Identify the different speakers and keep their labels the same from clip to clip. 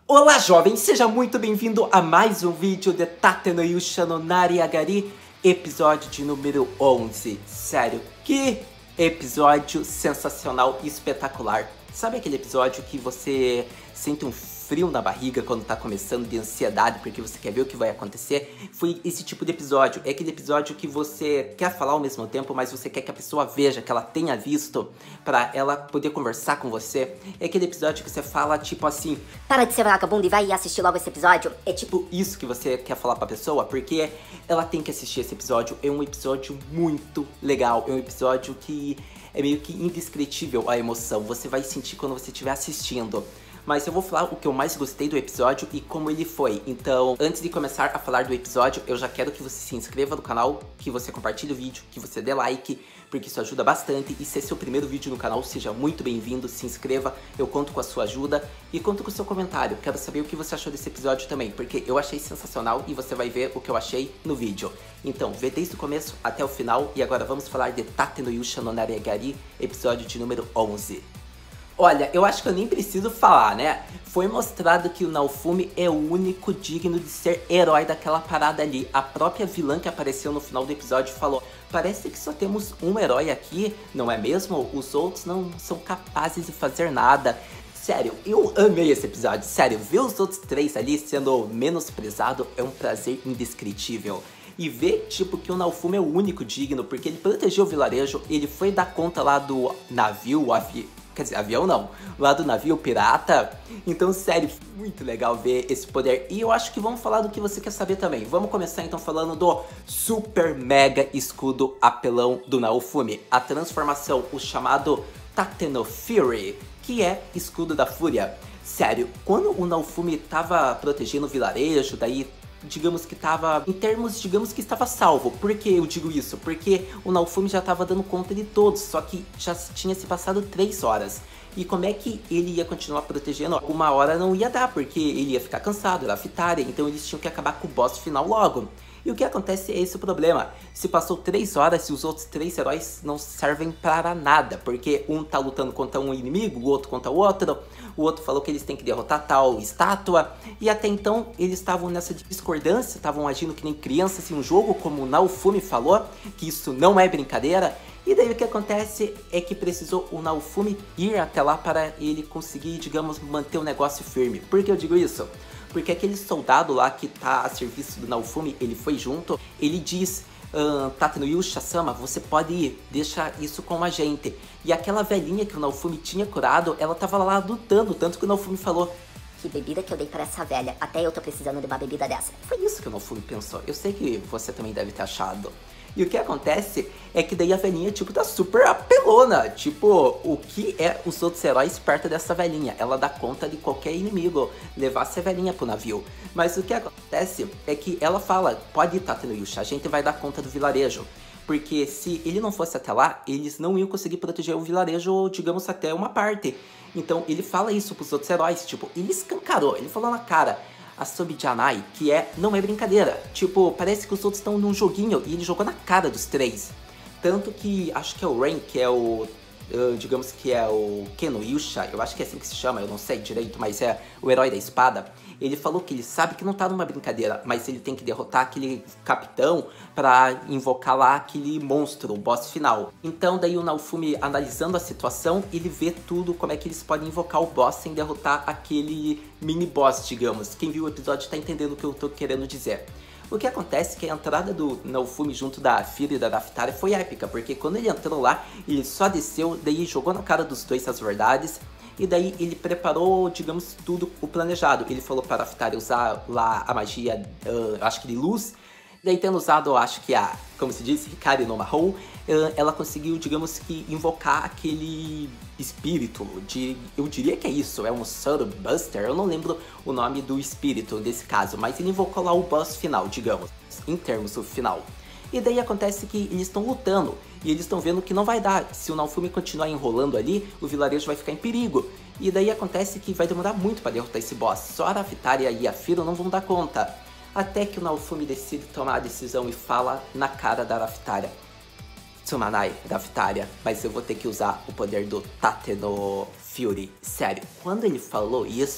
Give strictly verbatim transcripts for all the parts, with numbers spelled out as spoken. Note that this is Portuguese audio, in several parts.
Speaker 1: Olá jovem, seja muito bem-vindo a mais um vídeo de Tate no Yusha no Nariagari, episódio de número onze. Sério, que episódio sensacional e espetacular. Sabe aquele episódio que você sente um frio na barriga quando tá começando, de ansiedade, porque você quer ver o que vai acontecer? Foi esse tipo de episódio. É aquele episódio que você quer falar ao mesmo tempo, mas você quer que a pessoa veja, que ela tenha visto, pra ela poder conversar com você. É aquele episódio que você fala, tipo assim...
Speaker 2: Para de ser vagabundo e vai assistir logo esse episódio.
Speaker 1: É tipo isso que você quer falar pra pessoa, porque ela tem que assistir esse episódio. É um episódio muito legal. É um episódio que é meio que indescritível a emoção. Você vai sentir quando você estiver assistindo. Mas eu vou falar o que eu mais gostei do episódio e como ele foi. Então, antes de começar a falar do episódio, eu já quero que você se inscreva no canal, que você compartilhe o vídeo, que você dê like, porque isso ajuda bastante. E se é seu primeiro vídeo no canal, seja muito bem-vindo, se inscreva, eu conto com a sua ajuda e conto com o seu comentário. Quero saber o que você achou desse episódio também, porque eu achei sensacional e você vai ver o que eu achei no vídeo. Então, vê desde o começo até o final e agora vamos falar de Tate no Yusha no Nariagari, episódio de número onze. Olha, eu acho que eu nem preciso falar, né? Foi mostrado que o Naofumi é o único digno de ser herói daquela parada ali. A própria vilã que apareceu no final do episódio falou: parece que só temos um herói aqui, não é mesmo? Os outros não são capazes de fazer nada. Sério, eu amei esse episódio. Sério, ver os outros três ali sendo menosprezado é um prazer indescritível. E ver, tipo, que o Naofumi é o único digno, porque ele protegeu o vilarejo, ele foi dar conta lá do navio, o avião... Quer dizer, avião não, lá do navio pirata. Então, sério, muito legal ver esse poder. E eu acho que vamos falar do que você quer saber também. Vamos começar então falando do super mega escudo apelão do Naofumi. A transformação, o chamado Tate no Fury, que é escudo da fúria. Sério, quando o Naofumi tava protegendo o vilarejo, daí... digamos que tava, em termos, digamos que estava salvo. Por que eu digo isso? Porque o Naofumi já tava dando conta de todos, só que já tinha se passado três horas. E como é que ele ia continuar protegendo? Uma hora não ia dar, porque ele ia ficar cansado, era a Fitária, então eles tinham que acabar com o boss final logo. E o que acontece é esse o problema. Se passou três horas e os outros três heróis não servem para nada. Porque um tá lutando contra um inimigo, o outro contra o outro. O outro falou que eles têm que derrotar tal estátua. E até então eles estavam nessa discordância, estavam agindo que nem crianças em um jogo, como o Naofumi falou, que isso não é brincadeira. E daí o que acontece é que precisou o Naofumi ir até lá para ele conseguir, digamos, manter o negócio firme. Por que eu digo isso? Porque aquele soldado lá que tá a serviço do Naofumi, ele foi junto, ele diz: ah, Tate no Yusha-sama, você pode ir, deixa isso com a gente. E aquela velhinha que o Naofumi tinha curado, ela tava lá lutando, tanto que o Naofumi falou:
Speaker 2: que bebida que eu dei para essa velha, até eu tô precisando de uma bebida dessa.
Speaker 1: Foi isso que o Naofumi pensou, eu sei que você também deve ter achado. E o que acontece é que daí a velhinha, tipo, tá super apelona. Tipo, o que é os outros heróis perto dessa velhinha? Ela dá conta de qualquer inimigo, levasse a velhinha pro navio. Mas o que acontece é que ela fala: pode ir, Tate no Yusha, a gente vai dar conta do vilarejo. Porque se ele não fosse até lá, eles não iam conseguir proteger o vilarejo, digamos, até uma parte. Então ele fala isso pros outros heróis, tipo, ele escancarou, ele falou na cara a Sobijanai, que é, não é brincadeira. Tipo, parece que os outros estão num joguinho e ele jogou na cara dos três. Tanto que, acho que é o Rain, que é o, uh, digamos que é o Ken no Yusha, eu acho que é assim que se chama, eu não sei direito, mas é o herói da espada. Ele falou que ele sabe que não tá numa brincadeira, mas ele tem que derrotar aquele capitão pra invocar lá aquele monstro, o boss final. Então daí o Naofumi, analisando a situação, ele vê tudo, como é que eles podem invocar o boss sem derrotar aquele mini boss, digamos. Quem viu o episódio tá entendendo o que eu tô querendo dizer. O que acontece é que a entrada do Naofumi junto da Fira e da Raftaria foi épica, porque quando ele entrou lá, ele só desceu, daí jogou na cara dos dois as verdades. E daí ele preparou, digamos, tudo o planejado. Ele falou para a Raftaria usar lá a magia, uh, acho que de luz. Daí tendo usado, acho que a, como se diz, Hikari no Mahou, uh, ela conseguiu, digamos que, invocar aquele espírito de... Eu diria que é isso, é um Soul Buster, eu não lembro o nome do espírito nesse caso, mas ele invocou lá o boss final, digamos, em termos do final. E daí acontece que eles estão lutando, e eles estão vendo que não vai dar. Se o Naofumi continuar enrolando ali, o vilarejo vai ficar em perigo. E daí acontece que vai demorar muito para derrotar esse boss. Só a Raftaria e a Firo não vão dar conta. Até que o Naofumi decide tomar a decisão e fala na cara da Raftaria: Tsumanai, Raftaria, mas eu vou ter que usar o poder do Tate no Fury. Sério, quando ele falou isso,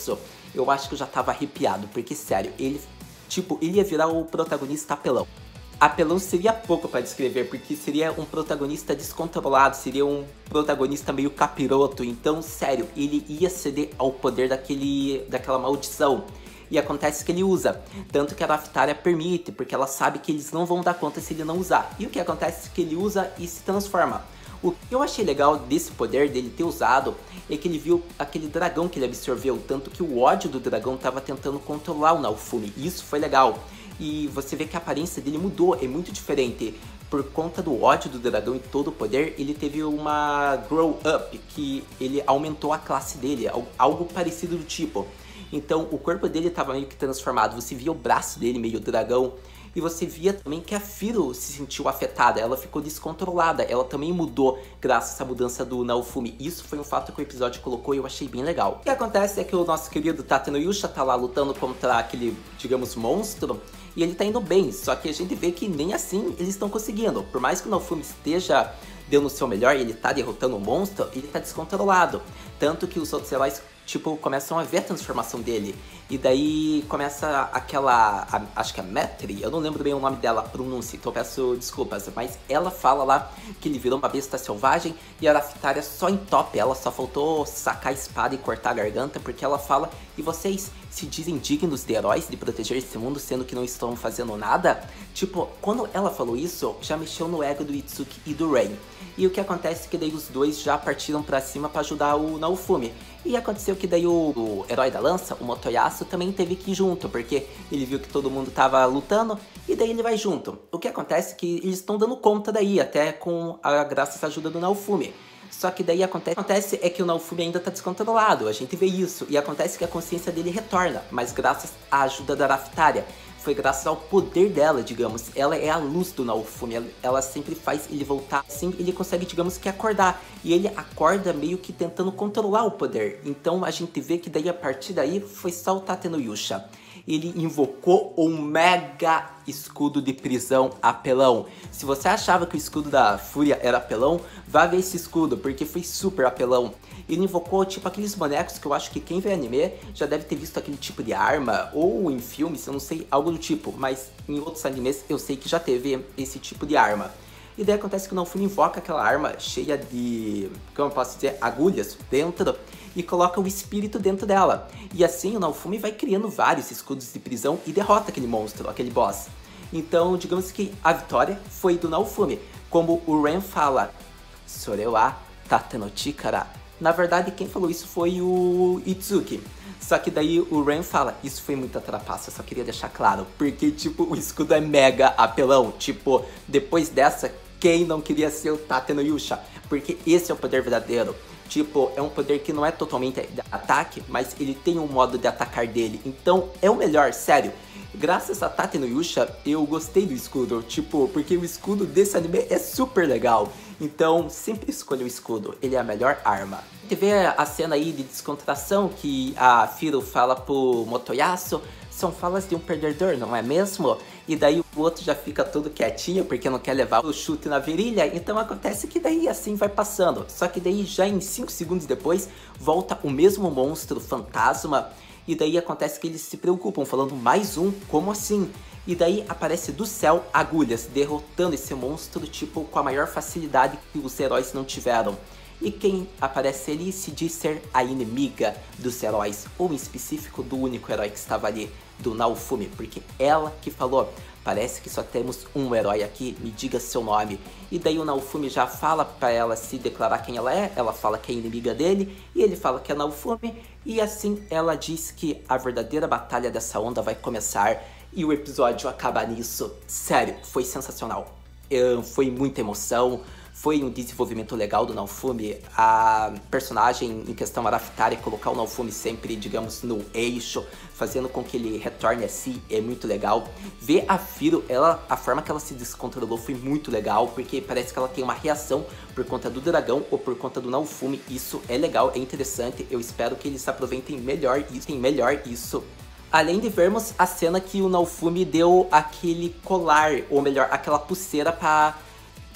Speaker 1: eu acho que eu já tava arrepiado, porque sério, ele, tipo, ele ia virar o protagonista apelão. Apelão seria pouco pra descrever, porque seria um protagonista descontrolado, seria um protagonista meio capiroto, então, sério, ele ia ceder ao poder daquele, daquela maldição. E acontece que ele usa, tanto que a Raftaria permite, porque ela sabe que eles não vão dar conta se ele não usar. E o que acontece é que ele usa e se transforma. O que eu achei legal desse poder dele ter usado é que ele viu aquele dragão que ele absorveu, tanto que o ódio do dragão estava tentando controlar o Naofumi, e isso foi legal. E você vê que a aparência dele mudou, é muito diferente. Por conta do ódio do dragão e todo o poder, ele teve uma grow up, que ele aumentou a classe dele, algo parecido do tipo. Então o corpo dele estava meio que transformado, você via o braço dele meio dragão. E você via também que a Firo se sentiu afetada, ela ficou descontrolada, ela também mudou graças a essa mudança do Naofumi. Isso foi um fato que o episódio colocou e eu achei bem legal. O que acontece é que o nosso querido Tatenoyusha tá lá lutando contra aquele, digamos, monstro, e ele tá indo bem, só que a gente vê que nem assim eles estão conseguindo. Por mais que o Naofumi esteja dando o seu melhor e ele tá derrotando o monstro, ele tá descontrolado. Tanto que os outros heróis, tipo, começam a ver a transformação dele. E daí começa aquela, a, acho que é Metri, eu não lembro bem o nome dela, a pronúncia, então eu peço desculpas. Mas ela fala lá que ele virou uma besta selvagem e a Raftaria só entope ela, só faltou sacar a espada e cortar a garganta, porque ela fala, e vocês se dizem dignos de heróis, de proteger esse mundo, sendo que não estão fazendo nada? Tipo, quando ela falou isso, já mexeu no ego do Itsuki e do Rain. E o que acontece é que daí os dois já partiram pra cima pra ajudar o Naofumi. E aconteceu que daí o, o herói da lança, o Motoyasu, também teve que ir junto, porque ele viu que todo mundo tava lutando, e daí ele vai junto. O que acontece é que eles estão dando conta daí, até com a graças à ajuda do Naofumi. Só que daí acontece, acontece é que o Naofumi ainda tá descontrolado, a gente vê isso, e acontece que a consciência dele retorna, mas graças à ajuda da Raftaria. Foi graças ao poder dela, digamos. Ela é a luz do Naofumi. Ela, ela sempre faz ele voltar. Assim, ele consegue, digamos que, acordar. E ele acorda meio que tentando controlar o poder. Então a gente vê que daí, a partir daí, foi só o Tatenoyusha. Ele invocou um mega escudo de prisão apelão. Se você achava que o escudo da Fúria era apelão, vá ver esse escudo, porque foi super apelão. Ele invocou tipo aqueles bonecos que eu acho que quem vê anime já deve ter visto aquele tipo de arma, ou em filmes, eu não sei, algo do tipo, mas em outros animes eu sei que já teve esse tipo de arma. E daí acontece que o Naofumi invoca aquela arma cheia de, como eu posso dizer, agulhas dentro, e coloca o espírito dentro dela. E assim o Naofumi vai criando vários escudos de prisão e derrota aquele monstro, aquele boss. Então, digamos que a vitória foi do Naofumi. Como o Ren fala, Sorewa Tatenochi kara. Na verdade, quem falou isso foi o Itsuki. Só que daí o Ren fala, isso foi muita trapaça, só queria deixar claro. Porque, tipo, o escudo é mega apelão. Tipo, depois dessa, quem não queria ser o Tatenoyusha? Porque esse é o poder verdadeiro. Tipo, é um poder que não é totalmente de ataque, mas ele tem um modo de atacar dele. Então, é o melhor, sério. Graças a Tatenoyusha, eu gostei do escudo. Tipo, porque o escudo desse anime é super legal. Então, sempre escolha o escudo. Ele é a melhor arma. Você vê a cena aí de descontração que a Firo fala pro Motoyasu. São falas de um perdedor, não é mesmo? E daí o outro já fica todo quietinho porque não quer levar o chute na virilha. Então acontece que daí assim vai passando. Só que daí já em cinco segundos depois volta o mesmo monstro fantasma. E daí acontece que eles se preocupam falando mais um, como assim? E daí aparece do céu agulhas derrotando esse monstro tipo com a maior facilidade que os heróis não tiveram. E quem aparece ali se diz ser a inimiga dos heróis, ou em específico do único herói que estava ali, do Naofumi, porque ela que falou, parece que só temos um herói aqui, me diga seu nome. E daí o Naofumi já fala pra ela se declarar quem ela é, ela fala que é inimiga dele, e ele fala que é Naofumi, e assim ela diz que a verdadeira batalha dessa onda vai começar, e o episódio acaba nisso. Sério, foi sensacional, uh, foi muita emoção. Foi um desenvolvimento legal do Naofumi, a personagem em questão, a Raftaria, colocar o Naofumi sempre, digamos, no eixo, fazendo com que ele retorne a si, é muito legal. Ver a Firo, ela, a forma que ela se descontrolou foi muito legal, porque parece que ela tem uma reação por conta do dragão ou por conta do Naofumi. Isso é legal, é interessante, eu espero que eles aproveitem melhor isso, melhor isso. Além de vermos a cena que o Naofumi deu aquele colar, ou melhor, aquela pulseira para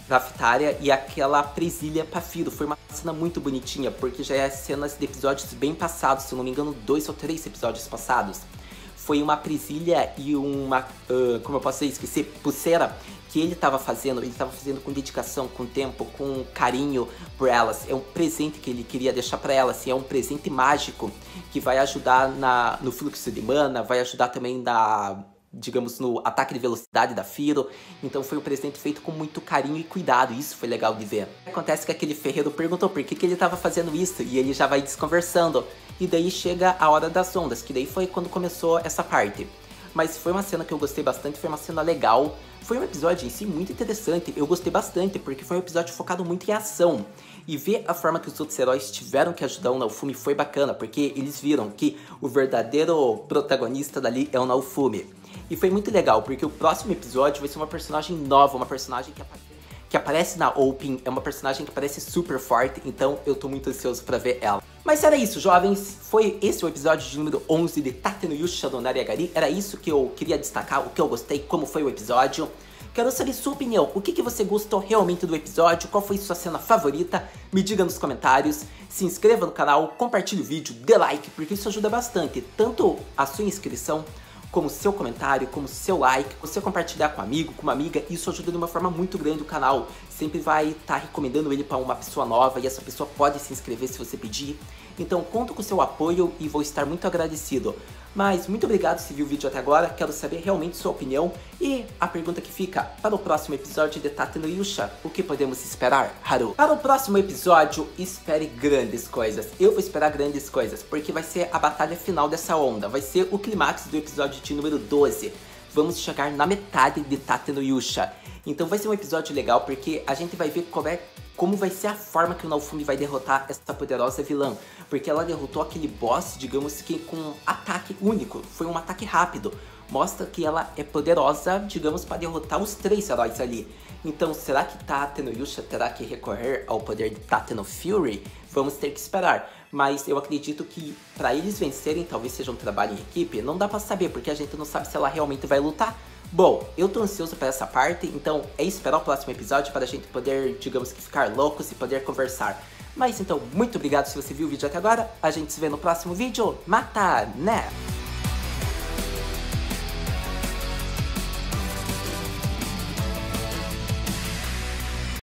Speaker 1: Raftaria e aquela presilha pra Firo. Foi uma cena muito bonitinha, porque já é cenas de episódios bem passados, se eu não me engano, dois ou três episódios passados. Foi uma presilha e uma, uh, como eu posso dizer, esqueci, pulseira que ele tava fazendo, ele tava fazendo com dedicação, com tempo, com carinho por elas. É um presente que ele queria deixar pra elas, assim, é um presente mágico que vai ajudar na, no fluxo de mana, vai ajudar também na, digamos, no ataque de velocidade da Firo. Então foi um presente feito com muito carinho e cuidado, isso foi legal de ver. Acontece que aquele ferreiro perguntou por que, que ele tava fazendo isso, e ele já vai desconversando. E daí chega a hora das ondas, que daí foi quando começou essa parte. Mas foi uma cena que eu gostei bastante, foi uma cena legal. Foi um episódio em si muito interessante, eu gostei bastante, porque foi um episódio focado muito em ação. E ver a forma que os outros heróis tiveram que ajudar o Naofumi foi bacana, porque eles viram que o verdadeiro protagonista dali é o Naofumi. E foi muito legal, porque o próximo episódio vai ser uma personagem nova, uma personagem que aparece, que aparece na Open, é uma personagem que parece super forte, então eu tô muito ansioso pra ver ela. Mas era isso, jovens, foi esse o episódio de número onze de Tate no Yusha no Nariagari. Era isso que eu queria destacar, o que eu gostei, como foi o episódio. Quero saber sua opinião, o que, que você gostou realmente do episódio, qual foi sua cena favorita, me diga nos comentários. Se inscreva no canal, compartilhe o vídeo, dê like, porque isso ajuda bastante, tanto a sua inscrição, como seu comentário, como seu like, você compartilhar com um amigo, com uma amiga, isso ajuda de uma forma muito grande o canal. Sempre vai estar tá recomendando ele para uma pessoa nova e essa pessoa pode se inscrever se você pedir. Então conto com o seu apoio e vou estar muito agradecido. Mas muito obrigado se viu o vídeo até agora, quero saber realmente sua opinião. E a pergunta que fica, para o próximo episódio de Tate no Yusha, o que podemos esperar, Haru? Para o próximo episódio, espere grandes coisas. Eu vou esperar grandes coisas, porque vai ser a batalha final dessa onda. Vai ser o clímax do episódio de número doze. Vamos chegar na metade de Tate no Yusha. Então vai ser um episódio legal, porque a gente vai ver como é... como vai ser a forma que o Naofumi vai derrotar essa poderosa vilã. Porque ela derrotou aquele boss, digamos que com um ataque único. Foi um ataque rápido. Mostra que ela é poderosa, digamos, para derrotar os três heróis ali. Então, será que Tate no Yusha terá que recorrer ao poder de Tate no Fury? Vamos ter que esperar. Mas eu acredito que para eles vencerem, talvez seja um trabalho em equipe. Não dá para saber, porque a gente não sabe se ela realmente vai lutar. Bom, eu tô ansioso para essa parte, então é esperar o próximo episódio para a gente poder, digamos que, ficar loucos e poder conversar. Mas então, muito obrigado se você viu o vídeo até agora, a gente se vê no próximo vídeo, mata, né?